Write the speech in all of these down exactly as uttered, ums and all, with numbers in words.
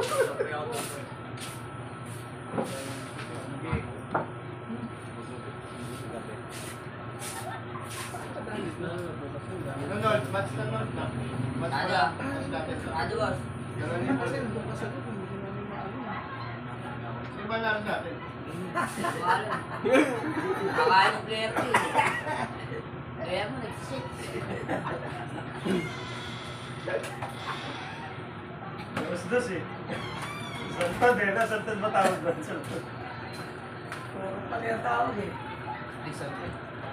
Nunod, match na nunod na. Match pa lang. Ano ba? Kasi bukas ako kung hindi namin maano. Sino ba naroon natin? Kakain ng player ko eh. Kaya mo nag-sit. Dos-dos eh. Santad eh. Nasantad ba tawag ba? Santad. Pati ang tawag eh. Santad.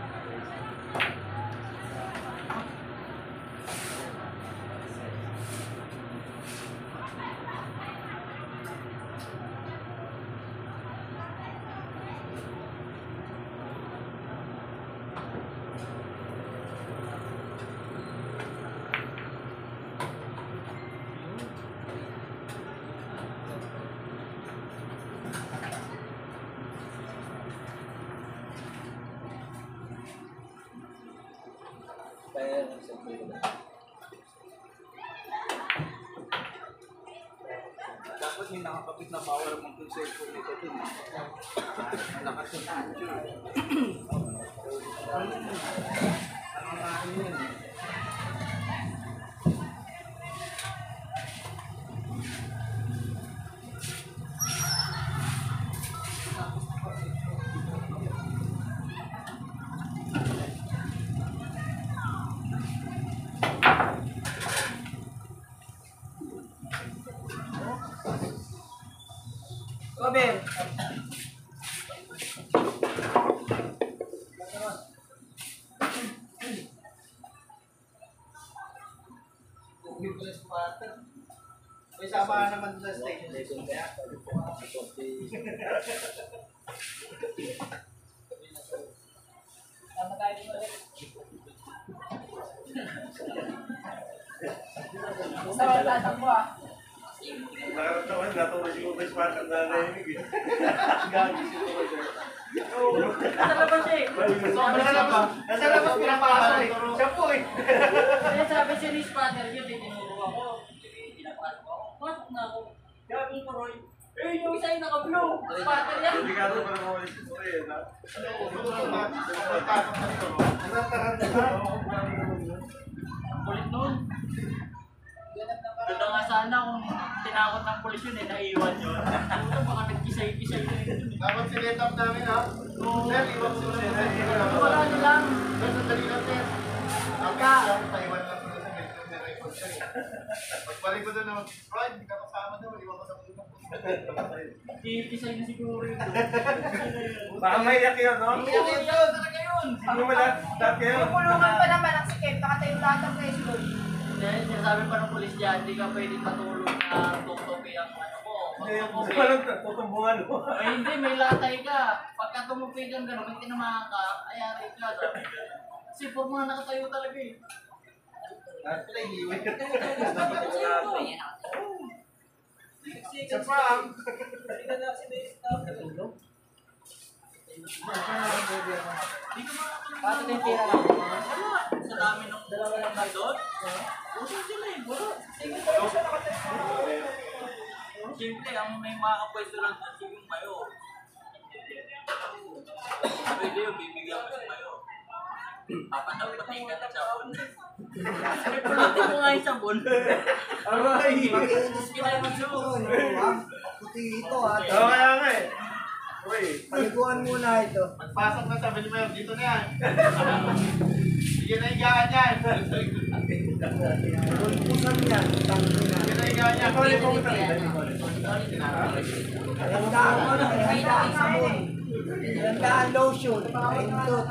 Dapat may nakakapit na power mong kung cellphone nito dun. Lakas yung picture. Ano nga yun? Kobe! May sama ka naman sa station. Tama tayo din ulit. Basta wala tatakbo ah. Nakaramdaman, natulog si Ubay Spartan na narinig eh. Gagi si Roger. Nasa labas siya eh. Nasa labas. Nasa labas pinapasa eh. Siya po eh. Kaya sabi siya ni Spatter yun, eh, tinuro ako. Pinapasok ako. Pasok na ako. Sabi ko, Roy, eh, yung isa yung naka-blue. Spatter yan. Delikado pa naman ulit si Ubay eh. Ang kulit nun. Ganda nga sana kung tinakot ng polis yun eh, naiwan yun. Ito baka nagkisay-kisay na yun. Dapat sinet up namin ha. Sir, iwan sila sir. Wala na lang. Sir, sandali lang sir. Tapos lang, paiwan lang sila sa medyo may record siya eh. Pagbalik ko doon naman, Roy, hindi ka kasama doon. Iwan ko sa puno. Kisay na siguro yun. Baka maiyak yun, no? Iyak yun talaga yun. Sino mo lahat? Lahat kayo? Pupulungan pa naman ang sikip, nakatayo lahat ng preso. Dahil sinasabi pa ng polis dyan, hindi ka pwede matulog na tutupi ang ano mo. Pag tumupi, Walang tutumbuhan mo. ay hindi, may latay ka. Pagka tumupi kang gano'n, may tinamaan ka, ayari ka. Sabi ka. Kasi po mga nakatayo talaga eh. Lahat pala iniwan. Dapat ko sa'yo to. Sa prank. Pato din tira lang. Wala. Sa dami ng dalawa lang nandun. Usap sila eh. Wala. Siyempre, ang may mga kapwesto lang doon, sige yung mayo. Pwede yun, bibigyan ko sa mayo. Papatapatikan ng sabon. Pulutin mo nga yung sabon. Aray! Kailangan mag-show. Puti ito ha. Oo, kaya nga eh. Uy. Paliguan muna ito. Magpasok na sabi ni Mayor, dito na yan. Sige na higaan yan. Pulpusan yan. Tangin na. Sige na higaan yan. Ako ulit mo tayo. Tandaan mo na. Tandaan sabon. Tandaan lotion. Paindot.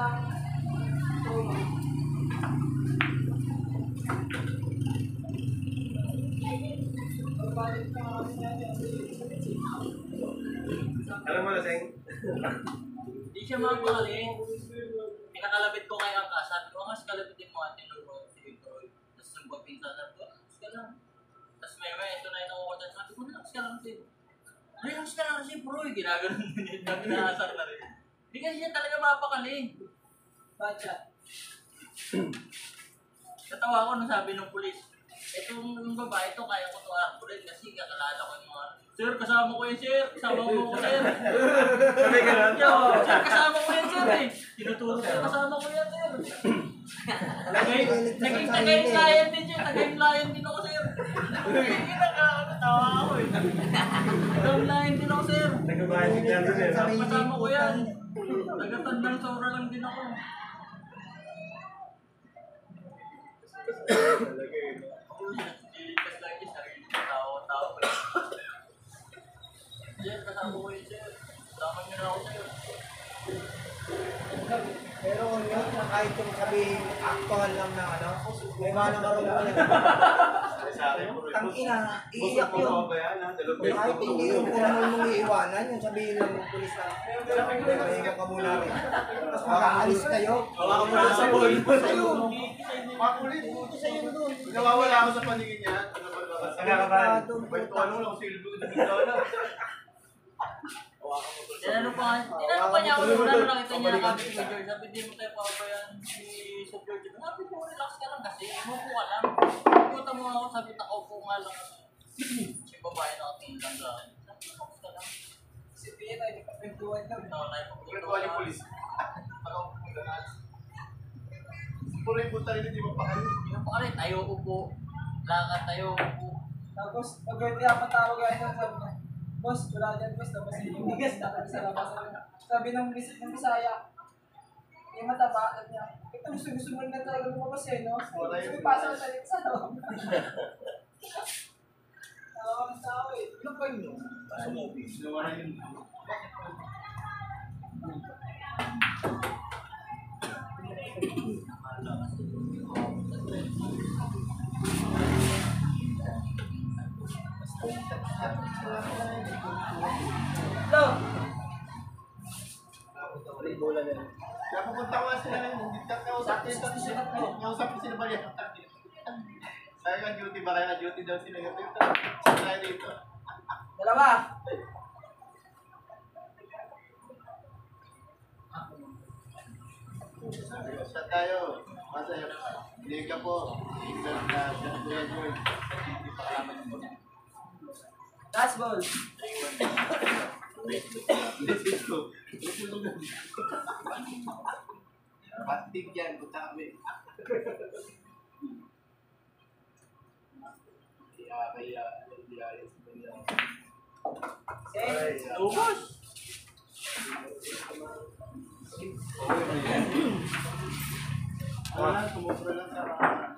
Alam mo na, Seng? Hindi siya mapakali. Pinakalabit ko kay Angka. Sabi ko, mas kalabitin mo at tinuro si Troy. Tapos nung pagpinsa, sabi ko, relax ka lang. Tapos may may, ito na yung nakukutan. Sabi ko, relax ka lang sa'yo. Relax ka lang kasi Troy. Ginaganon mo niya. Dami na asar na rin. Hindi kasi siya talaga mapakali. Bacha. Natawa ko nung sabi ng pulis, itong babae ito, kaya ko ito ako rin kasi kakalala ko yung mga Sir, kasama ko yan, sir. Kasama mo ko, sir. Sabi ka lang. Yo, sir, kasama ko yan, sir, eh. Tinuturo ko, kasama ko yan, sir. Naging, naging tagay client din siya. Tagay client din ako, sir. Hindi nakakatawa ako, eh. Tagay client din ako, sir. Nagbabayad ng dyan doon eh. no? Kasama ko yan. Tagatandang sobra lang din ako. Dilipas lang yung sarili ko. Tao-tao ko lang. Sir, kasama ko yun, sir. Kasama niyo na ako, sir. Pero yun, na kahit yung sabihin, actual lang na ano, may mga nakaroon ko lang. Sa akin, bro. Ang ina, iiyak Boss, yun. mo ba yan, ha? Dalawang beses Kahit ko hindi to. yun, kung ano mong iiwanan, yung sabihin lang ng pulis na, mahinga ka muna rin. Tapos makaalis kayo. Hawakan mo lang sa ball. Sa'yo. Makulit. Buti sa'yo doon. Nawawala ako sa paningin niya. Ano ba ba? Nakakabahan. Kwentuhan mo lang, silbo na bigla na. Tinanong pa, tinanong pa niya ako nung ano nakita niya nakabit si George. Sabi, di mo tayo papayan si Sir George. Sabi ko, relax ka lang kasi, umupo ka lang. Pumunta mo ako, sabi, nakaupo nga lang. Si babae nakatingin lang sa akin. Sabi, relax ka lang. Si Pia tayo, kapintuan ka. Oo, tayo Kwentuhan yung pulis. Ako, pumunta. Puro yung punta rin, hindi mo pa kayo. Yung pa rin, tayo upo. Lakad tayo upo. Tapos, pag hindi ako patawag ay sabi niya, boss, wala dyan, boss, tapos yung bigas na sa labas. Sabi ng bis- ng Bisaya, yung mataba, at niya, ito gusto-gusto mo na talaga lumabas eh, no? Wala yun. Pumipasa sa sa loob. Tawa ng tao eh. Ano pa yun? Sa movie. Nawala yun. Hello? Kaya pupunta ko sila na yun. Kausap sila. Kausap sila ba yan? Kaya nga duty ba? Kaya nga duty daw sila. Sila dito. Dalawa. Sa tayo. Masaya. Hindi ka po. England na siya. Kuya George. Hindi pa kalaman yung po. Last ball. Dito. Pastig yan. Punta kami. Kaya kaya. Kaya kaya. Six. Ubus! Wala, sumubra lang sa